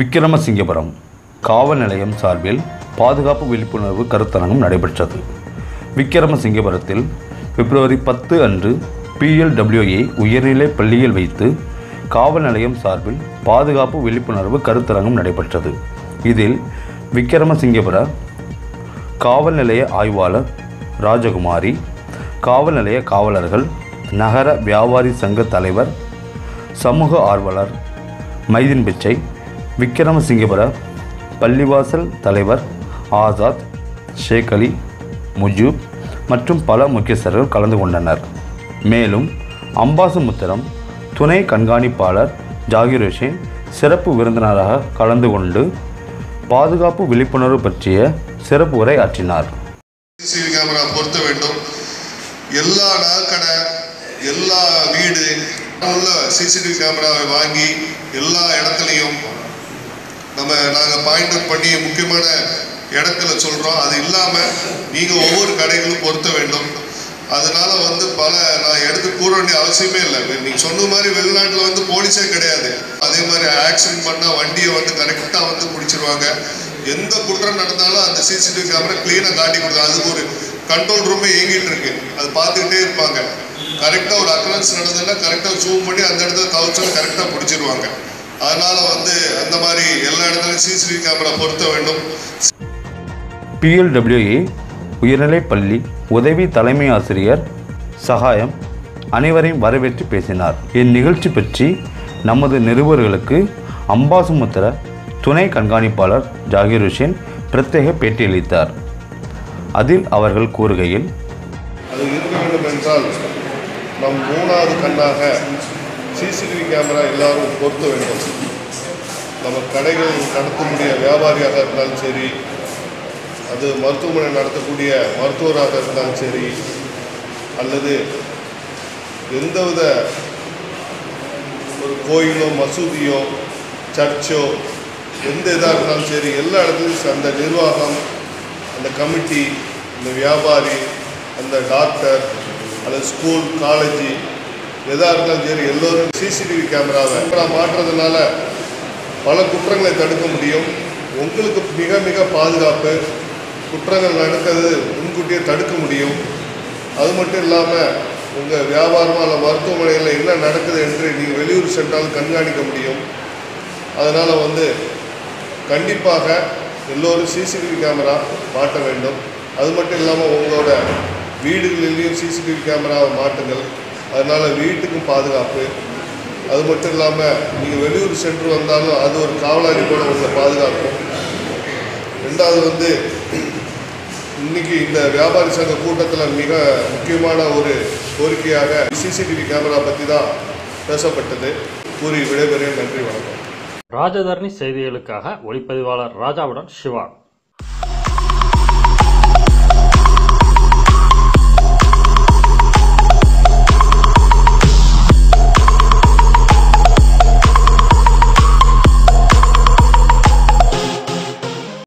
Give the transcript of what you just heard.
விக்கிரமசிங்கபுரம் காவல் நிலையம் சார்பில் பாதுகாப்பு விழிப்புணர்வு கருத்தரங்கம் நடைபெற்றது. விக்கிரமசிங்கபுரத்தில் பிப்ரவரி 10 அன்று PLWA உயர்நிலைப் பள்ளியில் வைத்து காவல் நிலையம் சார்பில் பாதுகாப்பு விழிப்புணர்வு கருத்தரங்கம் நடைபெற்றது. இதில் விக்கிரமசிங்கபுர காவல் நிலைய ஆய்வாளர் ராஜகுமாரி, காவல் நிலைய காவலர்கள், நகர வியாபாரி சங்க தலைவர், சமூக ஆர்வலர் மைதீன் பிச்சை, விக்கிரமசிங்கபுர பள்ளிவாசல் தலைவர் ஆசாத், ஷேக் அலி, முஜூப் மற்றும் பல முக்கியஸ்தர்கள் கலந்து கொண்டனர். மேலும் அம்பாசமுத்திரம் துணை கண்காணிப்பாளர் ஜாகிர் ஹுசேன் சிறப்பு விருந்தினராக கலந்து கொண்டு பாதுகாப்பு விழிப்புணர்வு பற்றிய சிறப்பு உரை ஆற்றினார். சிசிடிவி கேமரா பொருத்த வேண்டும். எல்லா நகைக்கடை, எல்லா வீடு உள்ள சிசிடிவி கேமராவை வாங்கி எல்லா இடத்துலையும் நாங்கள் பாயிண்ட் அவுட் பண்ணி முக்கியமான இடத்துல சொல்கிறோம். அது இல்லாமல் நீங்கள் ஒவ்வொரு கடைகளும் பொருத்த வேண்டும். அதனால் நான் எடுத்து கூற வேண்டிய அவசியமே இல்லை. நீங்கள் சொன்ன மாதிரி வெளிநாட்டில் போலீஸே கிடையாது. அதே மாதிரி ஆக்சிடென்ட் பண்ணால் வண்டியை கரெக்டாக பிடிச்சிருவாங்க. எந்த குற்றம் நடந்தாலும் அந்த சிசிடிவி கேமரா க்ளீனாக காட்டி கொடுக்கும். அதுக்கு ஒரு கண்ட்ரோல் ரூமே இயங்கிட்டு இருக்கு. அது பார்த்துக்கிட்டே இருப்பாங்க. கரெக்டாக ஒரு அக்கரன்ஸ் நடந்ததுன்னா கரெக்டாக ஜூம் பண்ணி அந்த இடத்துல தவிர்த்து கரெக்டாக பிடிச்சிருவாங்க. அதனால் அந்த மாதிரி எல்லா இடத்துலையும் சிசிடிவி கேமரா பொருத்த வேண்டும். PLWA உயர்நிலைப் பள்ளி உதவி தலைமை ஆசிரியர் சகாயம் அனைவரையும் வரவேற்று பேசினார். இந்நிகழ்ச்சி பற்றி நமது நிருபர்களுக்கு அம்பாசமுத்திர துணை கண்காணிப்பாளர் ஜாகிர் ஹுசேன் பிரத்யேக பேட்டியளித்தார். அதில் அவர்கள் கூறுகையில், அது இருக்க வேண்டும் என்றால் நம் 3வது கண்ணாக சிசிடிவி கேமரா எல்லாரும் பொருத்த வேண்டும். நம்ம கடைகள் நடத்தக்கூடிய வியாபாரியாக இருந்தாலும் சரி, அது மருத்துவமனை நடத்தக்கூடிய மருத்துவராக இருந்தாலும் சரி, அல்லது எந்தவித ஒரு கோயிலோ மசூதியோ சர்ச்சோ எந்த இதாக இருந்தாலும் சரி, எல்லா இடத்துலையும் அந்த நிர்வாகம், அந்த கமிட்டி, அந்த வியாபாரி, அந்த டாக்டர் அல்லது ஸ்கூல் காலேஜ் எதாக இருந்தாலும் சரி, எல்லோரும் சிசிடிவி கேமராவை மாற்றுறதுனால பல குற்றங்களை தடுக்க முடியும். உங்களுக்கு மிக மிக பாதுகாப்பு. குற்றங்கள் நடக்கிறது முன்கூட்டியே தடுக்க முடியும். அது மட்டும் இல்லாமல் உங்கள் வியாபாரமாக அல்ல மருத்துவமனையில் என்ன நடக்குது என்று நீங்கள் வெளியூர் சென்றாலும் கண்காணிக்க முடியும். அதனால் கண்டிப்பாக எல்லோரும் சிசிடிவி கேமரா மாட்ட வேண்டும். அது மட்டும் இல்லாமல் உங்களோட வீடுகளிலேயும் சிசிடிவி கேமராவை மாட்டுங்கள். அதனால் வீட்டுக்கும் பாதுகாப்பு. அது மட்டும் இல்லாமல் நீங்கள் வெளியூர் சென்று வந்தாலும் அது ஒரு காவலாளி போல உங்களை பாதுகாக்கும். ரெண்டாவது இன்னைக்கு இந்த வியாபாரி சங்க கூட்டத்தில் மிக முக்கியமான ஒரு கோரிக்கையாக சிசிடிவி கேமரா பற்றி தான் பேசப்பட்டது. கூறி விடைபெறும். நன்றி, வணக்கம். ராஜதர்ணி செய்திகளுக்காக ஒளிப்பதிவாளர் ராஜாவுடன் சிவா.